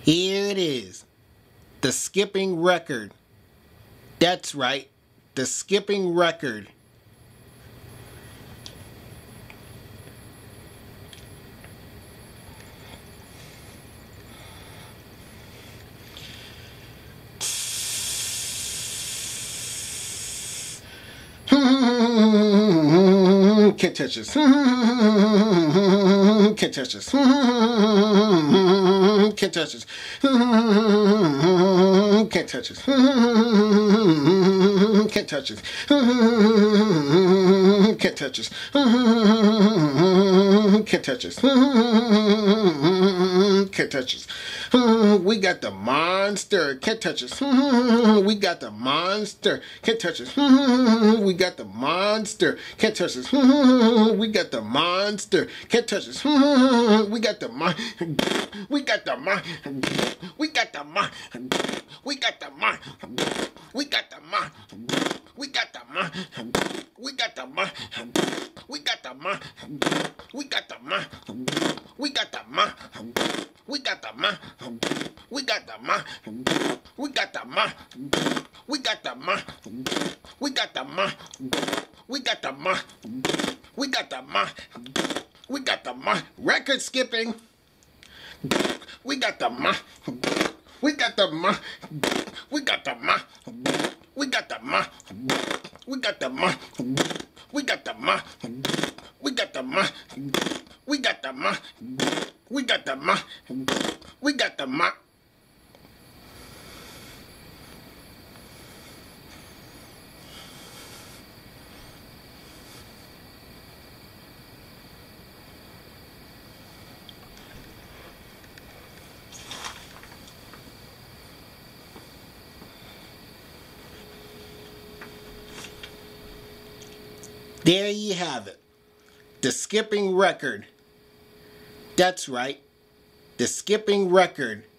Here it is. The skipping record. That's right. The skipping record. Can't touch this. Can't touch this. Can't touch this. Can't touch this. Can't touch this. Can't touch this. Can't touch this. Can't touch this. We got the monster. Can't touch us. We got the monster. Can't touch us. We got the monster. Can't touch us. We got the monster. Can't touch us. We got the mon. We got the mon. We got the mon. We got the mon. We got the mon. We got the mon. We got the mon. We got the mon. We got the mon. We got the mon. We got the ma. We got the ma. We got the ma. We got the ma. We got the ma. We got the ma. We got the ma. We got the ma. Record skipping. We got the ma. We got the ma. We got the ma. We got the ma. We got the ma. We got the ma. We got the ma. We got the ma. We got the ma. We got the ma. There you have it. The skipping record. That's right. The skipping record.